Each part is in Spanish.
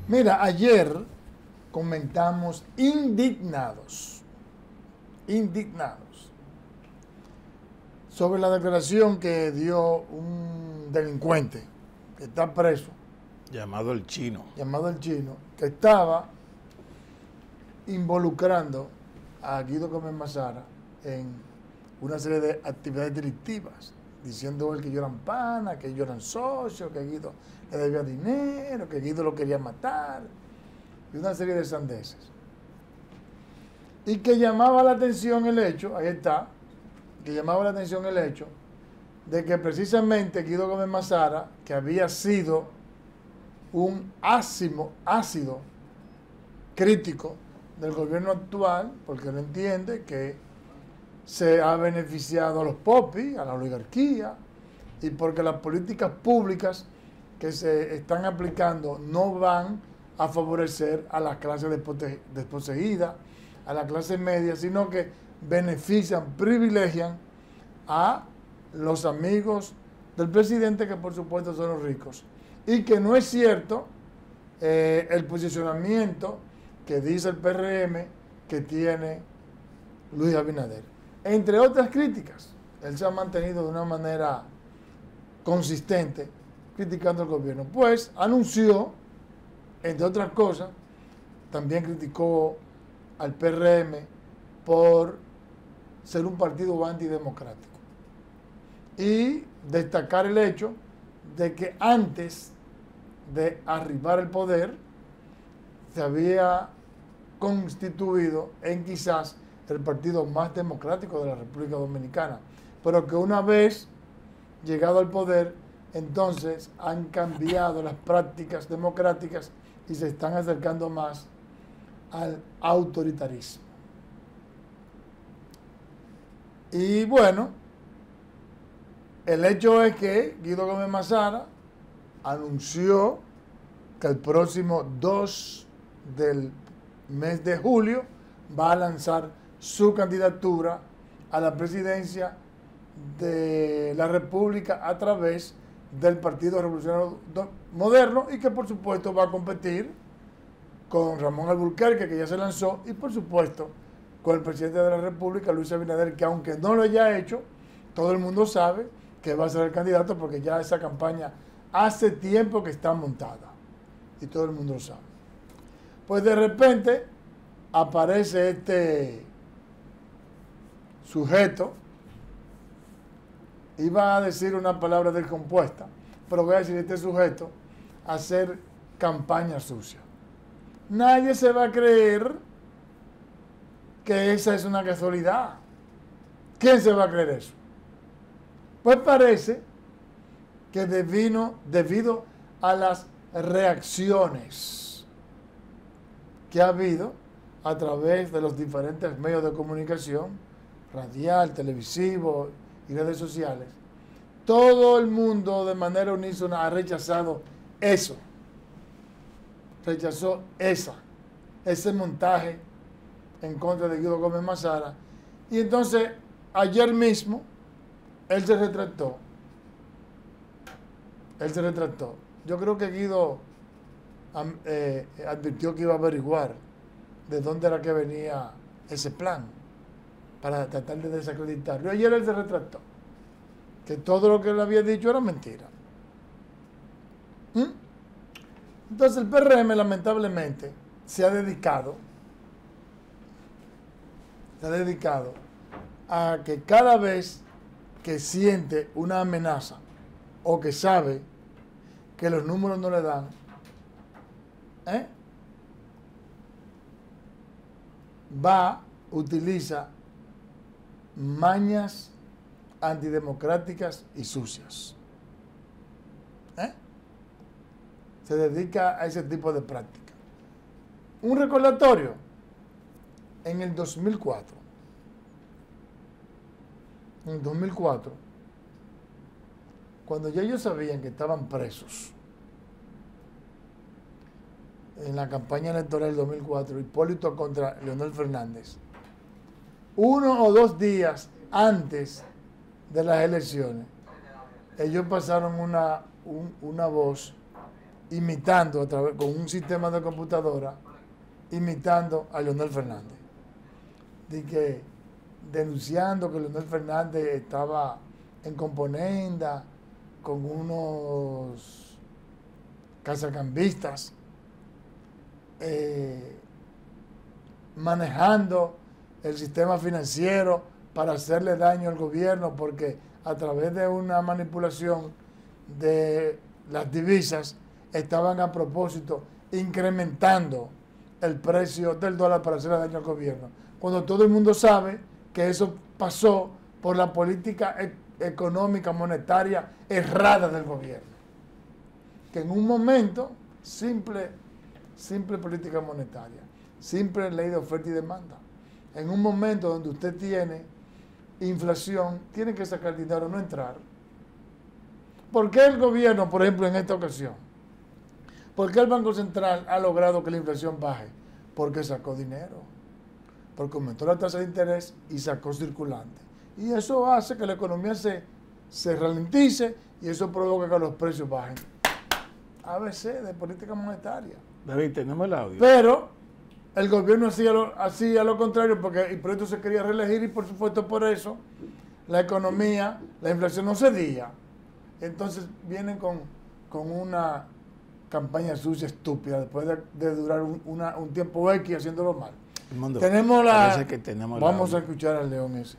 Mira, ayer comentamos indignados, sobre la declaración que dio un delincuente que está preso, Llamado el Chino. llamado el Chino, que estaba involucrando a Guido Gómez Mazara en una serie de actividades delictivas, diciendo él que ellos eran panas, que ellos eran socios, que Guido le debía dinero, que Guido lo quería matar, y una serie de sandeces. Y que llamaba la atención el hecho, ahí está, que llamaba la atención el hecho de que precisamente Guido Gómez Mazara, que había sido un ácido crítico del gobierno actual, porque él entiende que se ha beneficiado a los popis, a la oligarquía, y porque las políticas públicas que se están aplicando no van a favorecer a las clases desposeídas, a la clase media, sino que benefician, privilegian a los amigos del presidente, que por supuesto son los ricos. Y que no es cierto el posicionamiento que dice el PRM que tiene Luis Abinader. Entre otras críticas, él se ha mantenido de una manera consistente criticando al gobierno. Pues anunció, entre otras cosas, también criticó al PRM por ser un partido antidemocrático. Y destacar el hecho de que antes de arribar al poder se había constituido en quizás el partido más democrático de la República Dominicana, pero que una vez llegado al poder, entonces han cambiado las prácticas democráticas y se están acercando más al autoritarismo. Y bueno, el hecho es que Guido Gómez Mazara anunció que el próximo 2 del mes de julio va a lanzar su candidatura a la presidencia de la República a través del Partido Revolucionario Moderno, y que por supuesto va a competir con Ramón Alburquerque, que ya se lanzó, y por supuesto con el presidente de la República, Luis Abinader, que aunque no lo haya hecho, todo el mundo sabe que va a ser el candidato, porque ya esa campaña hace tiempo que está montada y todo el mundo lo sabe. Pues de repente aparece este sujeto, iba a decir una palabra descompuesta, pero voy a decir este sujeto, a hacer campaña sucia. Nadie se va a creer que esa es una casualidad. ¿Quién se va a creer eso? Pues parece que debido a las reacciones que ha habido a través de los diferentes medios de comunicación, radial, televisivo y redes sociales, todo el mundo de manera unísona ha rechazado eso. Rechazó ese montaje en contra de Guido Gómez Mazara. Y entonces, ayer mismo, él se retractó. Yo creo que Guido advirtió que iba a averiguar de dónde era que venía ese plan para tratar de desacreditarlo. Y ayer él se retractó, que todo lo que él había dicho era mentira. Entonces el PRM lamentablemente se ha dedicado a que cada vez que siente una amenaza o que sabe que los números no le dan, utiliza mañas antidemocráticas y sucias. Se dedica a ese tipo de práctica. Un recordatorio: en el 2004, cuando ya ellos sabían que estaban presos en la campaña electoral del 2004, Hipólito contra Leonel Fernández, 1 o 2 días antes de las elecciones, ellos pasaron una voz imitando a través, con un sistema de computadora, imitando a Leonel Fernández. De que denunciando que Leonel Fernández estaba en componenda con unos cazacambistas, manejando el sistema financiero para hacerle daño al gobierno, porque a través de una manipulación de las divisas estaban a propósito incrementando el precio del dólar para hacerle daño al gobierno, cuando todo el mundo sabe que eso pasó por la política económica monetaria errada del gobierno, que en un momento simple política monetaria, simple ley de oferta y demanda, en un momento donde usted tiene inflación, tiene que sacar dinero, no entrar. ¿Por qué el gobierno, por ejemplo, en esta ocasión? ¿Por qué el Banco Central ha logrado que la inflación baje? Porque sacó dinero, porque aumentó la tasa de interés y sacó circulante. Y eso hace que la economía se ralentice y eso provoca que los precios bajen. ABC de política monetaria. David, tenemos el audio. Pero el gobierno hacía lo contrario, porque y por eso se quería reelegir, y por supuesto por eso la economía, la inflación no cedía. Entonces vienen con una campaña sucia, estúpida, después de durar un tiempo X haciéndolo mal. Mundo, tenemos vamos a escuchar al león ese.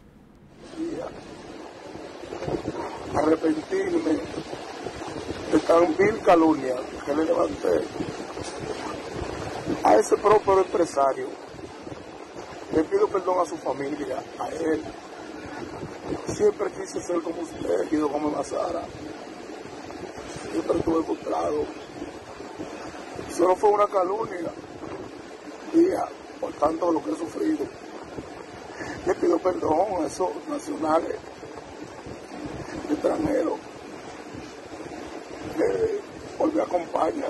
Arrepentirme de tan vil calumnia que le levanté a ese próspero empresario. Le pido perdón a su familia, a él. Siempre quise ser como usted, Guido Gómez Mazara. Siempre estuve frustrado. Solo fue una calumnia, guía, por tanto lo que he sufrido. Le pido perdón a esos nacionales, extranjeros, que hoy me acompañan.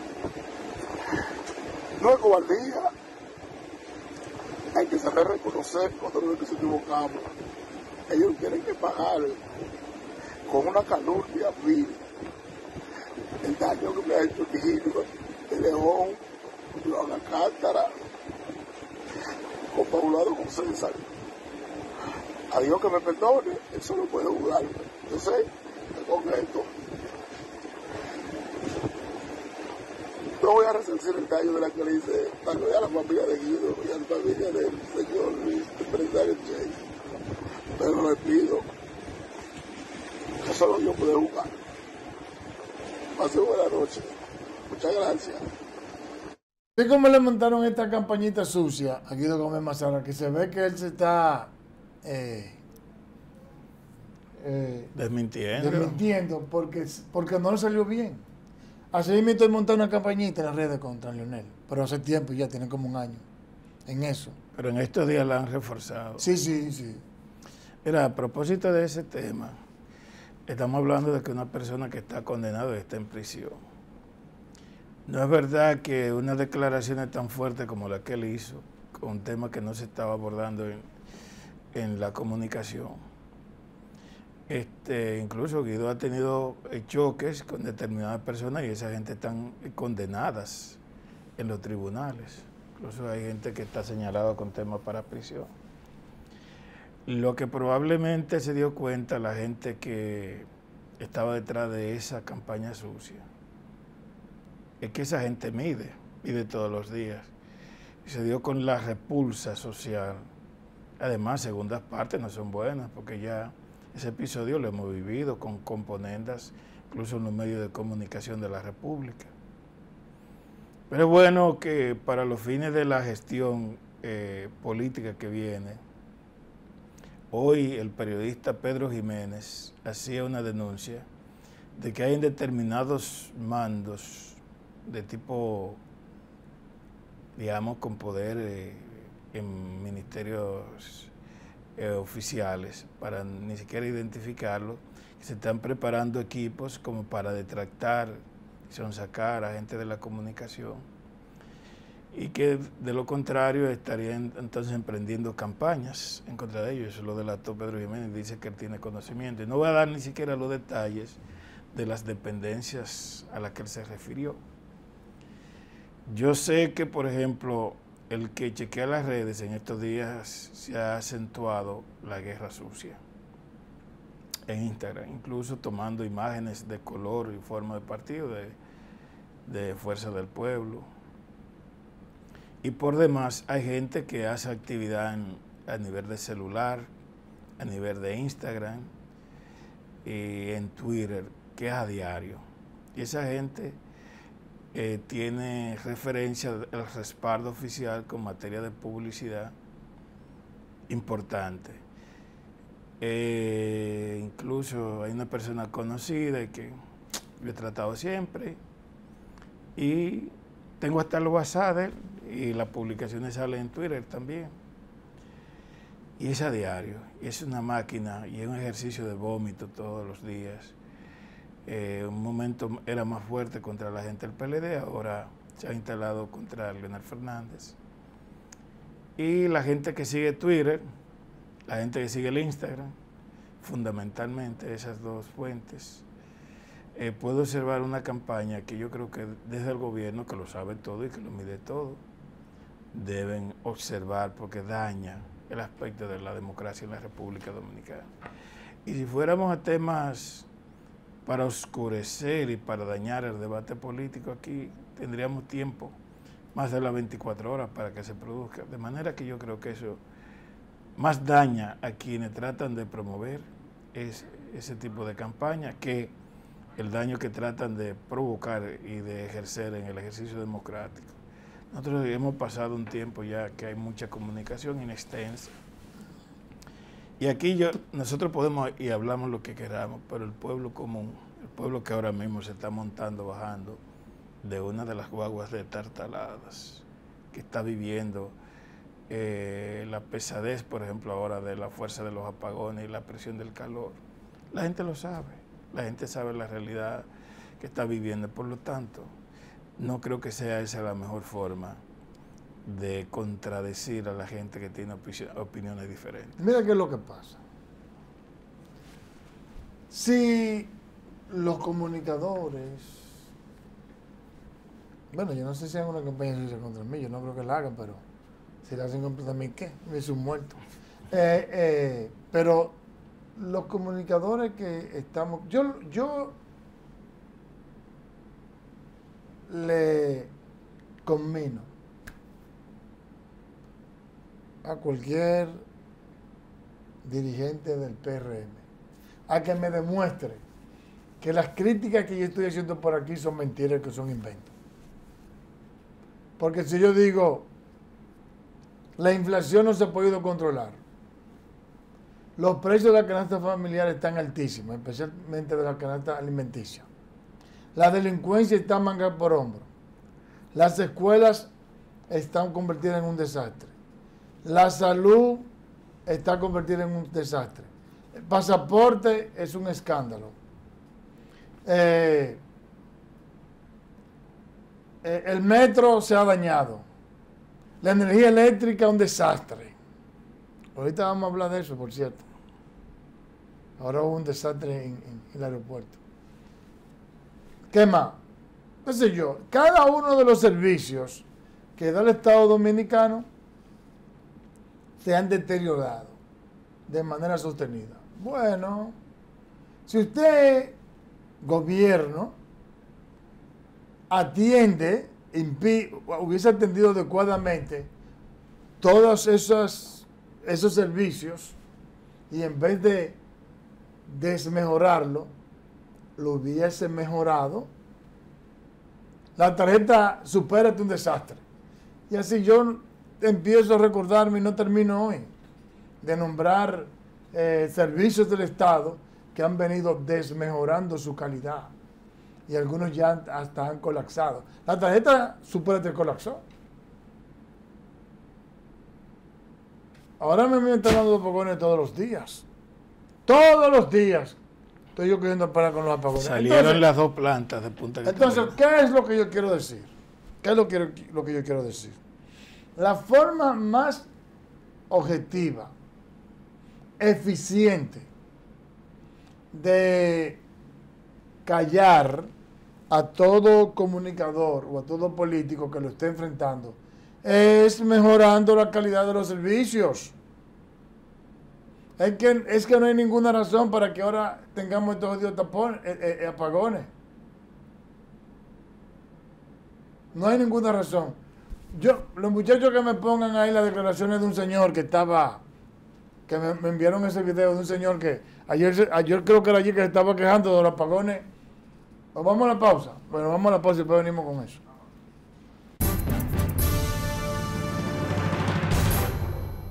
No es cobardía, hay que saber reconocer cuando nos equivocamos. Ellos tienen que pagar con una calumnia vil el daño que me ha hecho Quijino, de León, Joan Alcántara, confabulado con César. A Dios que me perdone, eso no puedo jugarme. Yo sé que con esto no voy a resarcir el daño de la que le hice tanto a la familia de Guido y a la familia del señor empresario Chase. Pero le pido que solo yo pueda jugar. Pase buena noche. Muchas gracias. ¿Sí cómo le montaron esta campañita sucia a Guido Gómez Mazara? Que se ve que él se está desmintiendo porque no le salió bien. Así mismo montar una campañita en las redes contra Leonel, pero hace tiempo ya, tiene como un año en eso. Pero en estos días la han reforzado. Sí. Mira, a propósito de ese tema, estamos hablando de que una persona que está condenada está en prisión. No es verdad que unas declaraciones tan fuertes como la que él hizo, con un tema que no se estaba abordando en la comunicación. Incluso Guido ha tenido choques con determinadas personas y esa gente están condenadas en los tribunales. Incluso hay gente que está señalada con temas para prisión. Lo que probablemente se dio cuenta la gente que estaba detrás de esa campaña sucia es que esa gente mide todos los días. Y se dio con la repulsa social. Además, segundas partes no son buenas, porque ya ese episodio lo hemos vivido con componendas, incluso en los medios de comunicación de la República. Pero es bueno que para los fines de la gestión política que viene, hoy el periodista Pedro Jiménez hacía una denuncia de que hay determinados mandos de tipo, digamos, con poder en ministerios oficiales, para ni siquiera identificarlos, que se están preparando equipos como para detractar y sonsacar a gente de la comunicación, y que de lo contrario estarían entonces emprendiendo campañas en contra de ellos. Eso lo delató Pedro Jiménez, dice que él tiene conocimiento, y no voy a dar ni siquiera los detalles de las dependencias a las que él se refirió. Yo sé que, por ejemplo, el que chequea las redes en estos días se ha acentuado la guerra sucia en Instagram, incluso tomando imágenes de color y forma de partido de Fuerza del Pueblo. Y por demás hay gente que hace actividad a nivel de celular, a nivel de Instagram y en Twitter, que es a diario. Y esa gente tiene referencia al respaldo oficial con materia de publicidad importante. Incluso hay una persona conocida que yo he tratado siempre y tengo hasta el WhatsApp de él, y las publicaciones salen en Twitter también. Y es a diario, y es una máquina y es un ejercicio de vómito todos los días. Un momento era más fuerte contra la gente del PLD, ahora se ha instalado contra Leonel Fernández. Y la gente que sigue Twitter, la gente que sigue el Instagram, fundamentalmente esas dos fuentes, puedo observar una campaña que yo creo que desde el gobierno, que lo sabe todo y que lo mide todo, deben observar porque daña el aspecto de la democracia en la República Dominicana. Y si fuéramos a temas para oscurecer y para dañar el debate político, aquí tendríamos tiempo, más de las 24 horas para que se produzca. De manera que yo creo que eso más daña a quienes tratan de promover ese tipo de campaña que el daño que tratan de provocar y de ejercer en el ejercicio democrático. Nosotros hemos pasado un tiempo ya que hay mucha comunicación inextensa. Y aquí nosotros podemos y hablamos lo que queramos, pero el pueblo común, el pueblo que ahora mismo se está montando, bajando de una de las guaguas de tartaladas, que está viviendo la pesadez, por ejemplo, ahora de la fuerza de los apagones y la presión del calor. La gente lo sabe, la gente sabe la realidad que está viviendo. Por lo tanto, no creo que sea esa la mejor forma de contradecir a la gente que tiene opiniones diferentes. Mira qué es lo que pasa. Si los comunicadores, bueno, yo no sé si hagan una campaña sucia contra mí, yo no creo que la hagan, pero si la hacen contra mí, ¿qué? Es un muerto. Pero los comunicadores que estamos, yo le conmino a cualquier dirigente del PRM a que me demuestre que las críticas que yo estoy haciendo por aquí son mentiras, que son inventos. Porque si yo digo, la inflación no se ha podido controlar, los precios de la canasta familiar están altísimos, especialmente de la canasta alimenticia, la delincuencia está manga por hombro, las escuelas están convertidas en un desastre, la salud está convertida en un desastre, el pasaporte es un escándalo, el metro se ha dañado, la energía eléctrica es un desastre. Ahorita vamos a hablar de eso, por cierto. Ahora hubo un desastre en el aeropuerto. ¿Qué más? No sé yo, cada uno de los servicios que da el Estado Dominicano se han deteriorado de manera sostenida. Bueno, si usted, gobierno, hubiese atendido adecuadamente todos esos servicios y en vez de desmejorarlo, lo hubiese mejorado, la tarjeta Supérate un desastre. Y así yo empiezo a recordarme y no termino hoy de nombrar servicios del Estado que han venido desmejorando su calidad y algunos ya hasta han colapsado. La tarjeta Supérate colapsó. Ahora me están dando apagones todos los días. Todos los días estoy yo cogiendo para con los apagones. Salieron entonces, las dos plantas de Punta Catalina. Entonces, ¿qué es lo que yo quiero decir? ¿Qué es lo que yo quiero decir? La forma más objetiva, eficiente de callar a todo comunicador o a todo político que lo esté enfrentando es mejorando la calidad de los servicios. Es que no hay ninguna razón para que ahora tengamos estos odios apagones. No hay ninguna razón. Los muchachos que me pongan ahí las declaraciones de un señor que me enviaron ese video de un señor que ayer creo que era allí que se estaba quejando de los apagones. ¿O vamos a la pausa? Bueno, vamos a la pausa y después venimos con eso.